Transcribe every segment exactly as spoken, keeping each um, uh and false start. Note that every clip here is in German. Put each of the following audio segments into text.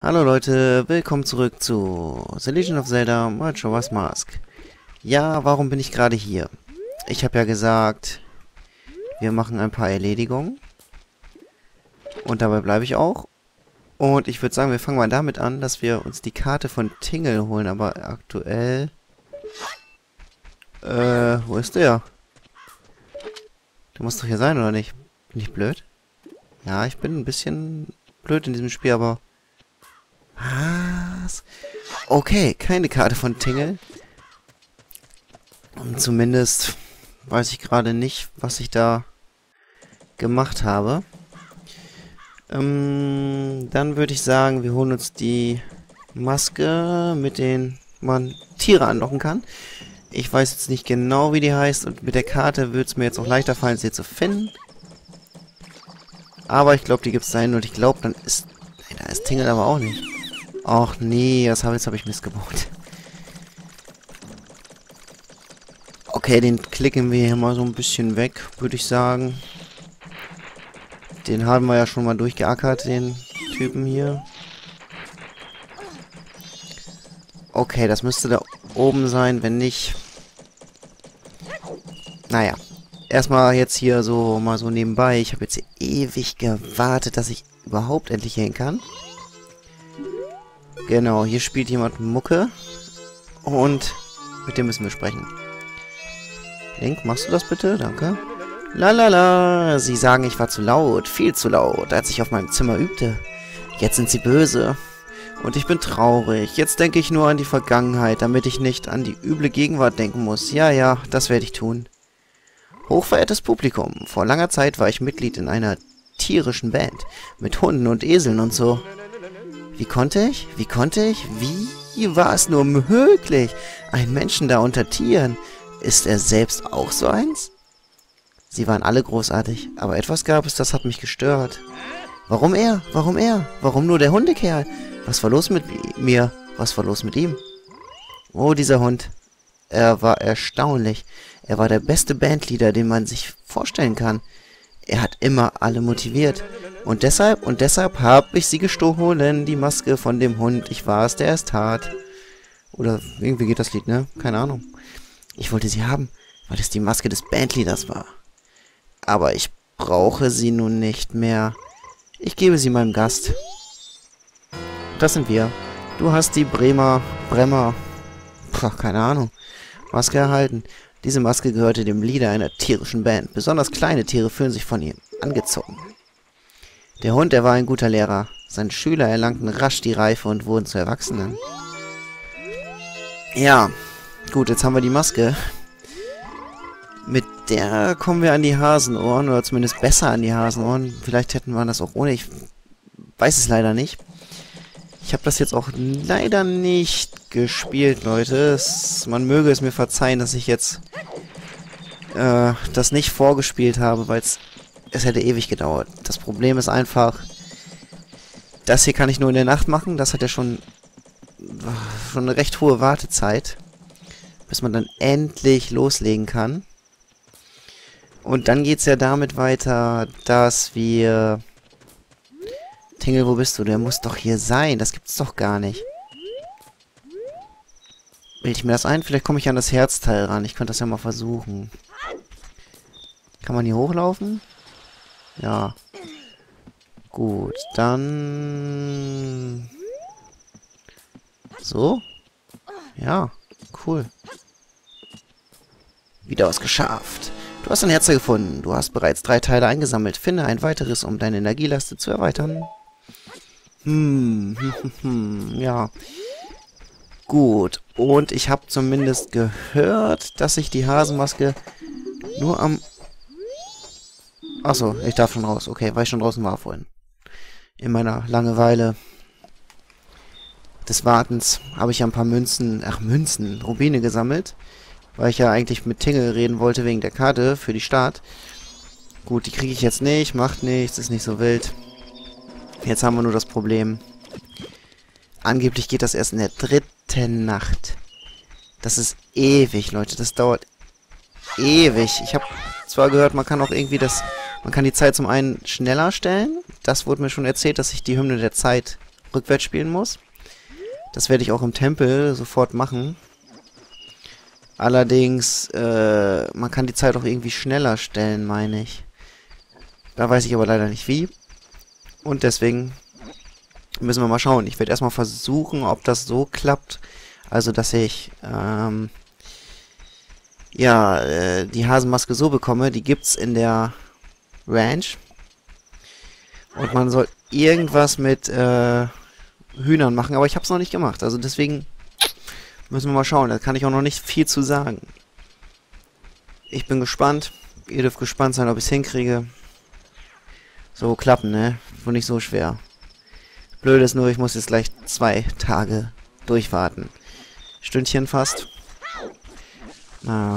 Hallo Leute, willkommen zurück zu The Legend of Zelda Majora's Mask. Ja, warum bin ich gerade hier? Ich habe ja gesagt, wir machen ein paar Erledigungen. Und dabei bleibe ich auch. Und ich würde sagen, wir fangen mal damit an, dass wir uns die Karte von Tingle holen. Aber aktuell... Äh, wo ist der? Der muss doch hier sein, oder nicht? Bin ich blöd? Ja, ich bin ein bisschen blöd in diesem Spiel, aber... Was? Okay, keine Karte von Tingle. Und zumindest weiß ich gerade nicht, was ich da gemacht habe. Ähm, dann würde ich sagen, wir holen uns die Maske, mit denen man Tiere anlocken kann. Ich weiß jetzt nicht genau, wie die heißt. Und mit der Karte würde es mir jetzt auch leichter fallen, sie zu finden. Aber ich glaube, die gibt es dahin. Und ich glaube, dann ist... Nee, da ist Tingle aber auch nicht. Ach nee, das habe, jetzt habe ich Mist gebaut. Okay, den klicken wir hier mal so ein bisschen weg, würde ich sagen. Den haben wir ja schon mal durchgeackert, den Typen hier. Okay, das müsste da oben sein, wenn nicht... Naja, erstmal jetzt hier so mal so nebenbei. Ich habe jetzt hier ewig gewartet, dass ich überhaupt endlich hier hin kann. Genau, hier spielt jemand Mucke. Und mit dem müssen wir sprechen. Link, machst du das bitte? Danke. Lalala, Sie sagen, ich war zu laut, viel zu laut, als ich auf meinem Zimmer übte. Jetzt sind Sie böse. Und ich bin traurig. Jetzt denke ich nur an die Vergangenheit, damit ich nicht an die üble Gegenwart denken muss. Ja, ja, das werde ich tun. Hochverehrtes Publikum, vor langer Zeit war ich Mitglied in einer tierischen Band. Mit Hunden und Eseln und so. Wie konnte ich? Wie konnte ich? Wie war es nur möglich? Ein Menschen da unter Tieren. Ist er selbst auch so eins? Sie waren alle großartig, aber etwas gab es, das hat mich gestört. Warum er? Warum er? Warum nur der Hundekerl? Was war los mit mir? Was war los mit ihm? Oh, dieser Hund. Er war erstaunlich. Er war der beste Bandleader, den man sich vorstellen kann. Er hat immer alle motiviert. Und deshalb, und deshalb habe ich sie gestohlen, die Maske von dem Hund. Ich war es, der es tat. Oder irgendwie geht das Lied, ne? Keine Ahnung. Ich wollte sie haben, weil es die Maske des Bandleaders war. Aber ich brauche sie nun nicht mehr. Ich gebe sie meinem Gast. Das sind wir. Du hast die Bremer, Bremer, Puh, keine Ahnung, Maske erhalten. Diese Maske gehörte dem Leader einer tierischen Band. Besonders kleine Tiere fühlen sich von ihm angezogen. Der Hund, der war ein guter Lehrer. Seine Schüler erlangten rasch die Reife und wurden zu Erwachsenen. Ja, gut, jetzt haben wir die Maske. Mit der kommen wir an die Hasenohren, oder zumindest besser an die Hasenohren. Vielleicht hätten wir das auch ohne, ich weiß es leider nicht. Ich habe das jetzt auch leider nicht gespielt, Leute. Es, man möge es mir verzeihen, dass ich jetzt äh, das nicht vorgespielt habe, weil es es hätte ewig gedauert. Das Problem ist einfach, das hier kann ich nur in der Nacht machen. Das hat ja schon, schon eine recht hohe Wartezeit, bis man dann endlich loslegen kann. Und dann geht es ja damit weiter, dass wir... Tingle, wo bist du? Der muss doch hier sein. Das gibt's doch gar nicht. Bilde ich mir das ein? Vielleicht komme ich an das Herzteil ran. Ich könnte das ja mal versuchen. Kann man hier hochlaufen? Ja. Gut, dann... So? Ja, cool. Wieder was geschafft. Du hast ein Herz gefunden. Du hast bereits drei Teile eingesammelt. Finde ein weiteres, um deine Energieleiste zu erweitern. Hm, hm, hm, hm, ja. Gut. Und ich habe zumindest gehört, dass ich die Hasenmaske nur am... Achso, ich darf schon raus. Okay, weil ich schon draußen war vorhin. In meiner Langeweile des Wartens habe ich ein paar Münzen, ach Münzen, Rubine gesammelt. Weil ich ja eigentlich mit Tingle reden wollte wegen der Karte für die Stadt. Gut, die kriege ich jetzt nicht, macht nichts, ist nicht so wild. Jetzt haben wir nur das Problem. Angeblich geht das erst in der dritten Nacht. Das ist ewig, Leute. Das dauert ewig. Ich habe zwar gehört, man kann auch irgendwie das... Man kann die Zeit zum einen schneller stellen. Das wurde mir schon erzählt, dass sich die Hymne der Zeit rückwärts spielen muss. Das werde ich auch im Tempel sofort machen. Allerdings, äh, man kann die Zeit auch irgendwie schneller stellen, meine ich. Da weiß ich aber leider nicht wie. Und deswegen müssen wir mal schauen. Ich werde erstmal versuchen, ob das so klappt. Also, dass ich, ähm, ja, äh, die Hasenmaske so bekomme. Die gibt's in der Ranch. Und man soll irgendwas mit, äh, Hühnern machen. Aber ich habe es noch nicht gemacht. Also deswegen müssen wir mal schauen. Da kann ich auch noch nicht viel zu sagen. Ich bin gespannt. Ihr dürft gespannt sein, ob ich es hinkriege. So klappen, ne? Wohl nicht so schwer. Blöd ist nur, ich muss jetzt gleich zwei Tage durchwarten. Stündchen fast. Na.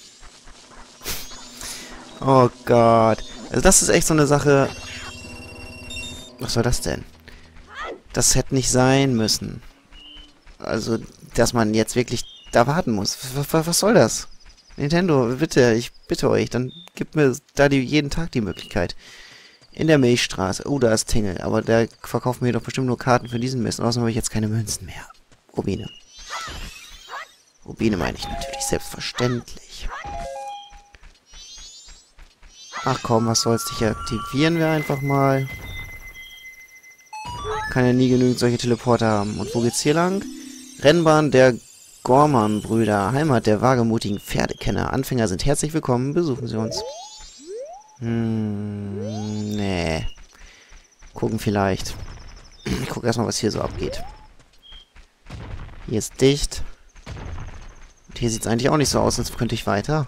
Oh Gott. Also das ist echt so eine Sache. Was soll das denn? Das hätte nicht sein müssen. Also, dass man jetzt wirklich da warten muss. Was, was soll das? Nintendo, bitte, ich bitte euch, dann gibt mir da die, jeden Tag die Möglichkeit. In der Milchstraße. Oh, da ist Tingle. Aber der verkauft mir doch bestimmt nur Karten für diesen Mist. Und außerdem habe ich jetzt keine Münzen mehr. Rubine. Rubine meine ich natürlich, selbstverständlich. Ach komm, was soll's, dich aktivieren wir einfach mal. Kann ja nie genügend solche Teleporter haben. Und wo geht's hier lang? Rennbahn der Gorman-Brüder. Heimat der wagemutigen Pferdekenner. Anfänger sind herzlich willkommen. Besuchen Sie uns. Hm, nee. Gucken vielleicht. Ich gucke erstmal, was hier so abgeht. Hier ist dicht. Und hier sieht es eigentlich auch nicht so aus, als könnte ich weiter.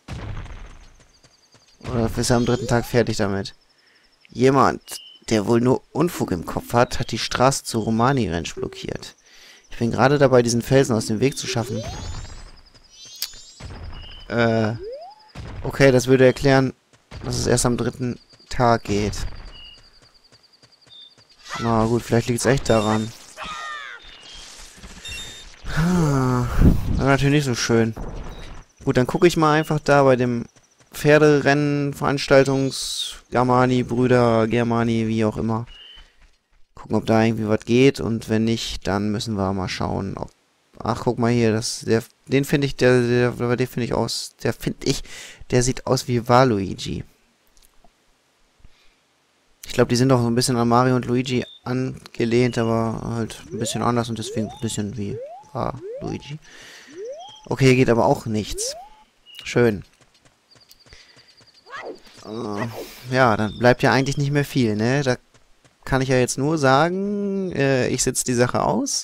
Oder ist er am dritten Tag fertig damit? Jemand, der wohl nur Unfug im Kopf hat, hat die Straße zu Romani Ranch blockiert. Ich bin gerade dabei, diesen Felsen aus dem Weg zu schaffen. Äh, okay, das würde erklären, dass es erst am dritten Tag geht. Na gut, vielleicht liegt es echt daran. Ah, das war natürlich nicht so schön. Gut, dann gucke ich mal einfach da bei dem Pferderennen, Veranstaltungs, Germani, Brüder, Germani, wie auch immer. Gucken, ob da irgendwie was geht. Und wenn nicht, dann müssen wir mal schauen, ob... Ach, guck mal hier, das, der, den finde ich, der, der, den finde ich aus, der finde ich, der sieht aus wie Waluigi. Ich glaube, die sind auch so ein bisschen an Mario und Luigi angelehnt, aber halt ein bisschen anders und deswegen ein bisschen wie Waluigi. Okay, geht aber auch nichts. Schön. Uh, ja, dann bleibt ja eigentlich nicht mehr viel, ne? Da kann ich ja jetzt nur sagen, äh, ich sitze die Sache aus.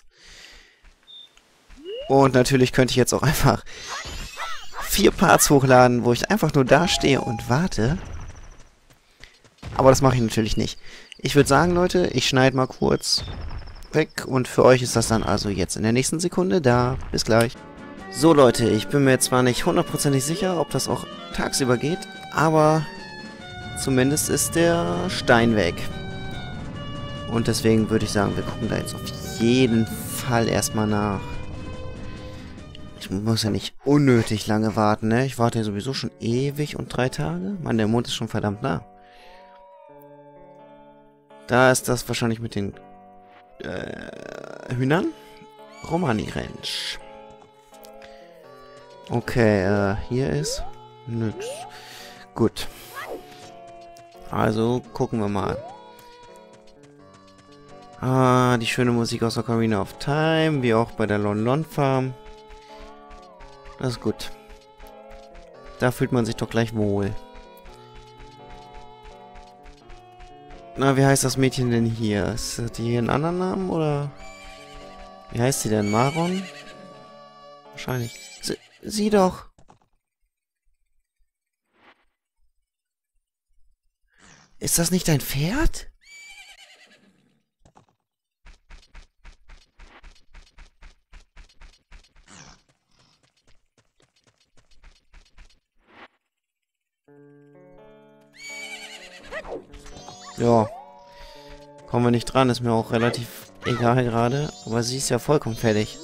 Und natürlich könnte ich jetzt auch einfach vier Parts hochladen, wo ich einfach nur da stehe und warte. Aber das mache ich natürlich nicht. Ich würde sagen, Leute, ich schneide mal kurz weg. Und für euch ist das dann also jetzt in der nächsten Sekunde da. Bis gleich. So, Leute, ich bin mir jetzt zwar nicht hundertprozentig sicher, ob das auch tagsüber geht, aber zumindest ist der Stein weg. Und deswegen würde ich sagen, wir gucken da jetzt auf jeden Fall erstmal nach. Ich muss ja nicht unnötig lange warten, ne? Ich warte ja sowieso schon ewig und drei Tage. Mann, der Mond ist schon verdammt nah. Da ist das wahrscheinlich mit den äh, Hühnern. Romani Ranch. Okay, äh, hier ist nix. Gut. Also, gucken wir mal. Ah, die schöne Musik aus Ocarina of Time, wie auch bei der Lon Lon Farm. Das ist gut. Da fühlt man sich doch gleich wohl. Na, wie heißt das Mädchen denn hier? Ist die hier einen anderen Namen, oder? Wie heißt sie denn? Maron? Wahrscheinlich. Sie, sie doch. Ist das nicht dein Pferd? Ja. Kommen wir nicht dran, ist mir auch relativ egal gerade. Aber sie ist ja vollkommen fertig.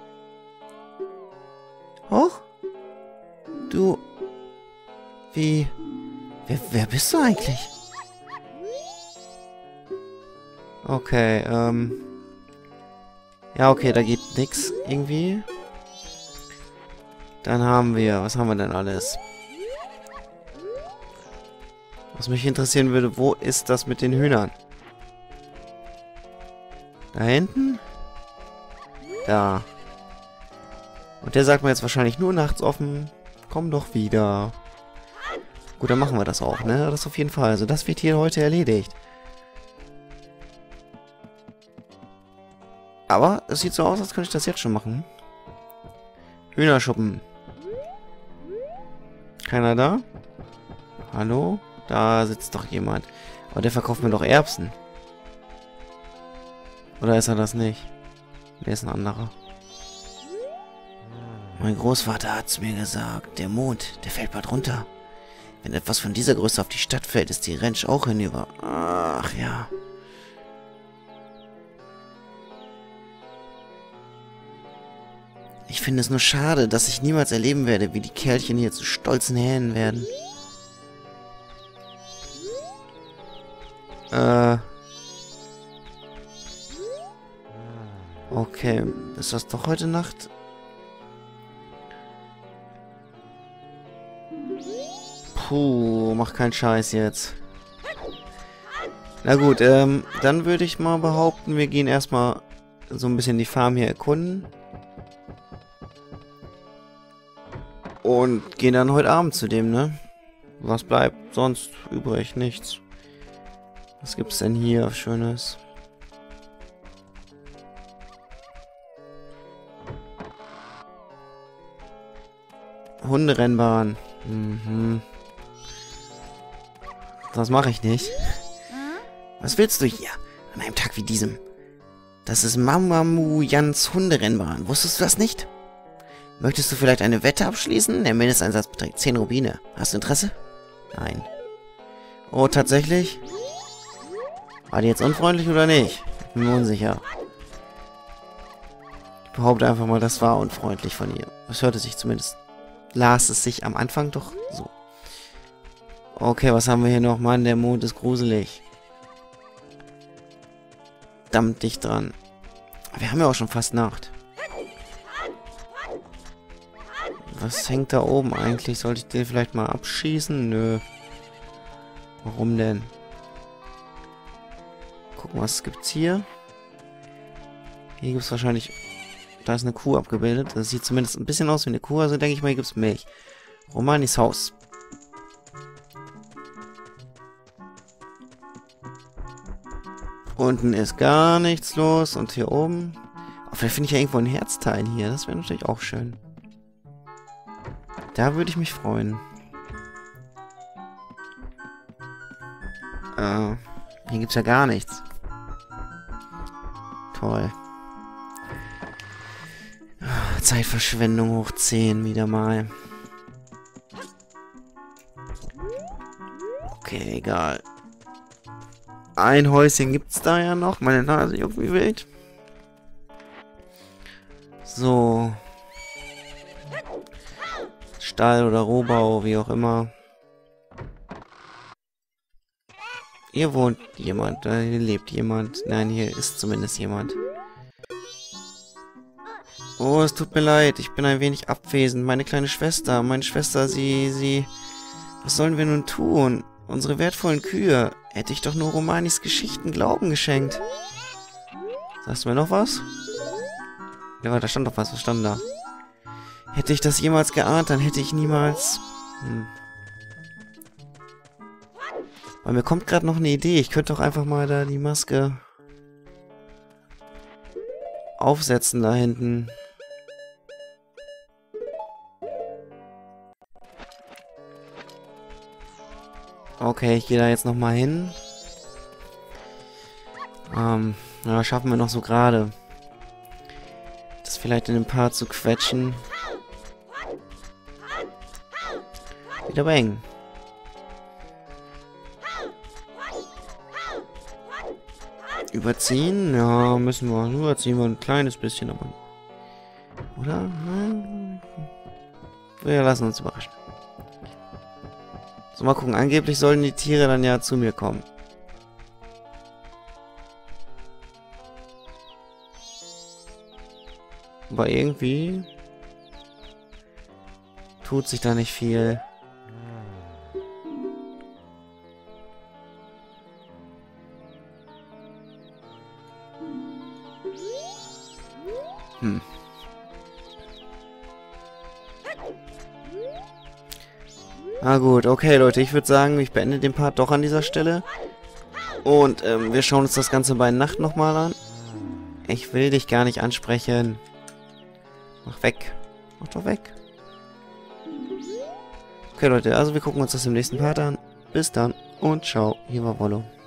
Hoch? Du... Wie... Wer, wer bist du eigentlich? Okay, ähm... Ja, okay, da geht nix irgendwie. Dann haben wir... Was haben wir denn alles? Was mich interessieren würde, wo ist das mit den Hühnern? Da hinten? Da. Und der sagt mir jetzt wahrscheinlich nur nachts offen. Komm doch wieder. Gut, dann machen wir das auch, ne? Das auf jeden Fall. Also das wird hier heute erledigt. Aber es sieht so aus, als könnte ich das jetzt schon machen. Hühnerschuppen. Keiner da? Hallo? Da sitzt doch jemand. Aber der verkauft mir doch Erbsen. Oder ist er das nicht? Der ist ein anderer. Mein Großvater hat's mir gesagt. Der Mond, der fällt bald runter. Wenn etwas von dieser Größe auf die Stadt fällt, ist die Ranch auch hinüber. Ach ja. Ich finde es nur schade, dass ich niemals erleben werde, wie die Kerlchen hier zu stolzen Hähnen werden. Äh. Okay, ist das doch heute Nacht? Puh, mach keinen Scheiß jetzt. Na gut, ähm, dann würde ich mal behaupten, wir gehen erstmal so ein bisschen die Farm hier erkunden. Und gehen dann heute Abend zu dem, ne? Was bleibt sonst übrig? Nichts. Was gibt's denn hier Schönes? Hunderennbahn. Mhm. Das mache ich nicht. Was willst du hier? An einem Tag wie diesem. Das ist Mamamoo Jans Hunderennbahn. Wusstest du das nicht? Möchtest du vielleicht eine Wette abschließen? Der Mindesteinsatz beträgt zehn Rubine. Hast du Interesse? Nein. Oh, tatsächlich? War die jetzt unfreundlich oder nicht? Ich bin mir unsicher. Ich behaupte einfach mal, das war unfreundlich von ihr. Das hörte sich zumindest... las es sich am Anfang doch so. Okay, was haben wir hier noch? Mann, der Mond ist gruselig. Verdammt dicht dran. Wir haben ja auch schon fast Nacht. Was hängt da oben eigentlich? Sollte ich den vielleicht mal abschießen? Nö. Warum denn? Gucken, was gibt's hier? Hier gibt's wahrscheinlich... Da ist eine Kuh abgebildet. Das sieht zumindest ein bisschen aus wie eine Kuh. Also denke ich mal, hier gibt's Milch. Romanis Haus. Unten ist gar nichts los. Und hier oben... Oh, vielleicht finde ich ja irgendwo ein Herzteil hier. Das wäre natürlich auch schön. Da würde ich mich freuen. Äh, hier gibt's ja gar nichts. Toll. Zeitverschwendung hoch zehn wieder mal. Okay, egal. Ein Häuschen gibt's da ja noch. Meine Nase irgendwie wild. So. Stall oder Rohbau, wie auch immer. Hier wohnt jemand, da lebt jemand. Nein, hier ist zumindest jemand. Oh, es tut mir leid, ich bin ein wenig abwesend. Meine kleine Schwester, meine Schwester, sie, sie... Was sollen wir nun tun? Unsere wertvollen Kühe. Hätte ich doch nur Romanis Geschichten Glauben geschenkt. Sagst du mir noch was? Ja, da stand doch was, was stand da? Hätte ich das jemals geahnt, dann hätte ich niemals... Hm. Aber mir kommt gerade noch eine Idee. Ich könnte doch einfach mal da die Maske aufsetzen da hinten. Okay, ich gehe da jetzt nochmal hin. Ähm, ja, schaffen wir noch so gerade. Das vielleicht in den Part zu quetschen. Wieder bang. Überziehen? Ja, müssen wir. Überziehen wir ein kleines bisschen, aber... Oder? Wir lassen uns überraschen. So, mal gucken. Angeblich sollen die Tiere dann ja zu mir kommen. Aber irgendwie tut sich da nicht viel. Hm. Na gut, okay Leute, ich würde sagen, ich beende den Part doch an dieser Stelle. Und ähm, wir schauen uns das Ganze bei Nacht nochmal an. Ich will dich gar nicht ansprechen. Mach weg. Mach doch weg. Okay Leute, also wir gucken uns das im nächsten Part an. Bis dann und ciao. Hier war Wollo.